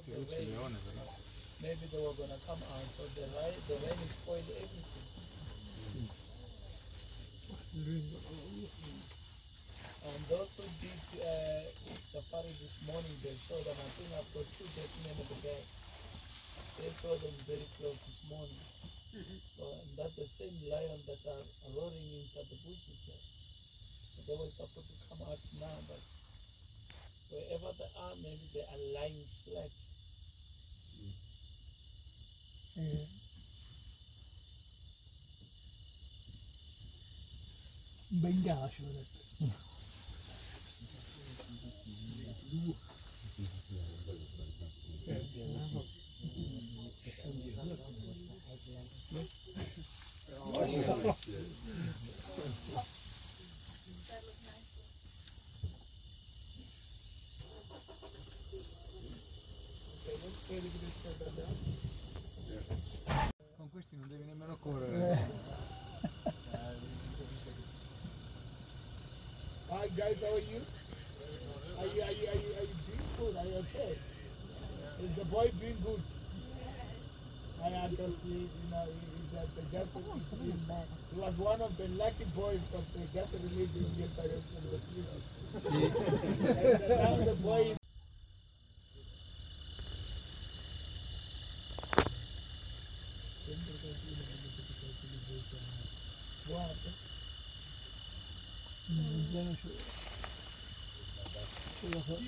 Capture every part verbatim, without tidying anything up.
the rain. Maybe they were going to come out, so the rain, the rain spoiled everything. And those who did uh, safari this morning, they saw them. I think I've got two gentlemen over there. They saw them very close this morning. Mm-hmm. So and that's the same lion that are roaring inside the bushes there. So they were supposed to come out now, but wherever they are, maybe they are lying flat. Mm. Bengala şöyle. Con questi non devi nemmeno correre. Hi guys, how are you? Are you, are you, are you, are you doing good? Are you okay? Is the boy doing good? I understand, you know, that the gas is doing bad. He was one of the lucky boys because the gas release in yesterday from the prison. And now the boy is what? Bizden şu şurası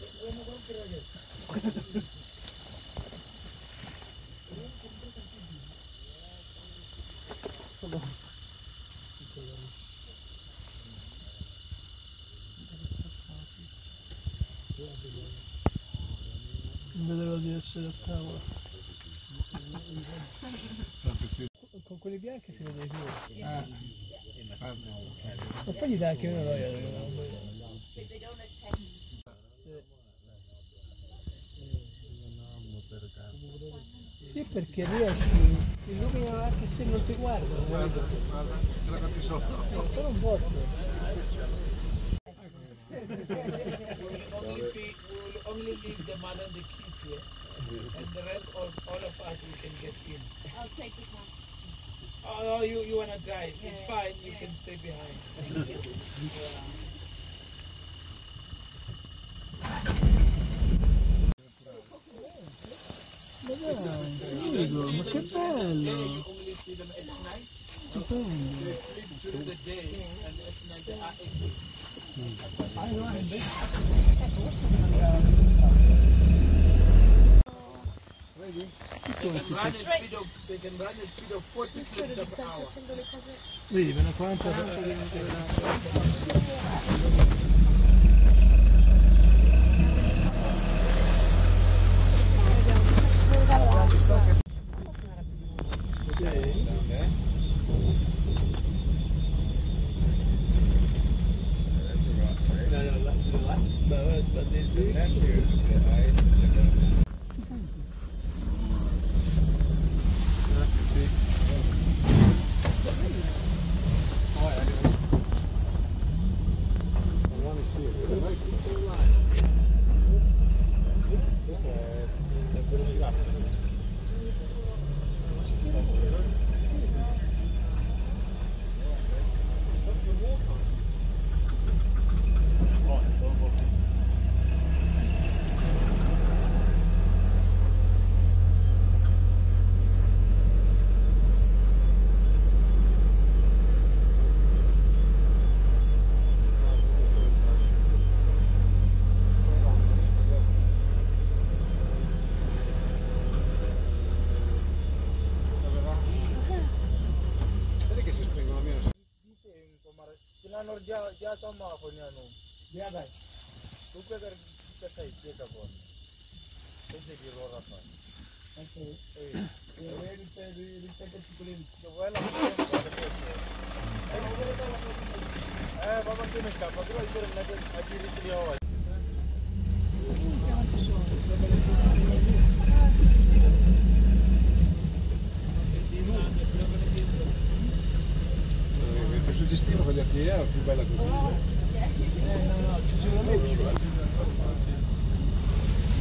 vedevo di essere a tavola con quelli bianchi si vede più. Ah. Ma poi gli dà anche una noia. Sì, perché riesci, illuminano anche se non ti guardano. Guarda, guarda, te la conti sotto. Sono un botto. only feed, we'll only leave the mother and the kids here, and the rest of all of us we can get in. I'll take the car. Oh, no, you you wanna drive? Yeah, it's fine. You yeah. can stay behind. Thank you. Yeah. Ma dai, Diego, ma che bello! You only see them at night. Stupendo! They sleep during the day, and at night they are active. Vedi? They can run at speed of they can run at speed of forty kilometers per hour. Vedi, me ne quanto... Dia sama apa ni anu? Dia dah. Tu kadar kita kai kita pun. Ini di luar apa? Okay. Eh, where is the recycled people in? The well. Eh, bapa tu nak apa? Kalau itu nak ajar dia awal. Il suggestivo per gli artiglieri era più bella così. Oh, yeah. Eh, no, no, sicuramente più.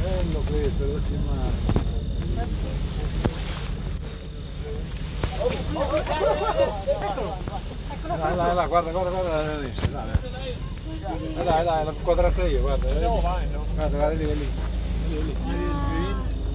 Bello questo, devo filmare. Dai, dai, dai, guarda, guarda, guarda, dai, dai, dai, dai, l'ho inquadrata io, guarda, guarda, guarda, lì, lì, lì, lì.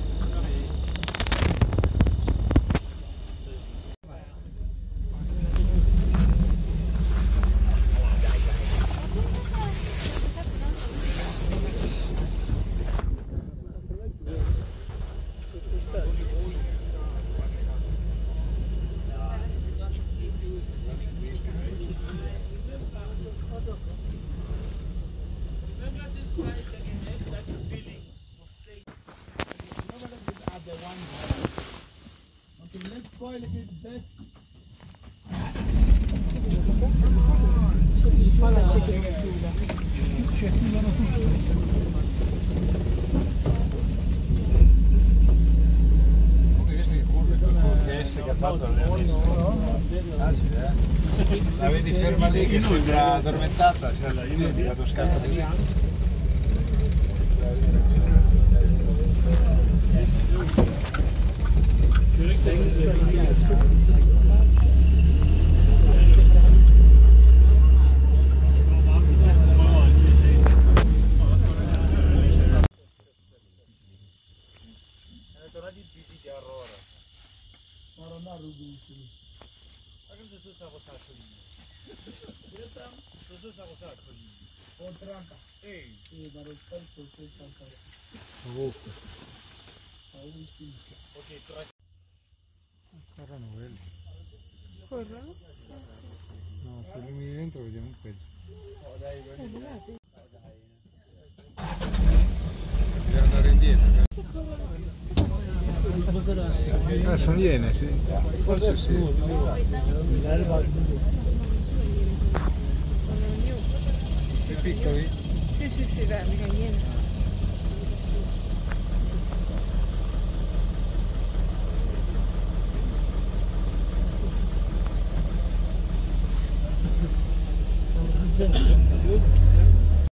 Che ha fatto facile, eh? La vedi ferma lì che sembra addormentata, c'è la io di lato scatto di lì. Corrono quelli. Corrono? No, se li metti dentro vediamo un peggio. Oh dai, bisogna andare indietro. Ah, sono iene, sì. Forse sì. Sì, sì, Piccoli? sì, sì, sì, beh, mica niente. Sì.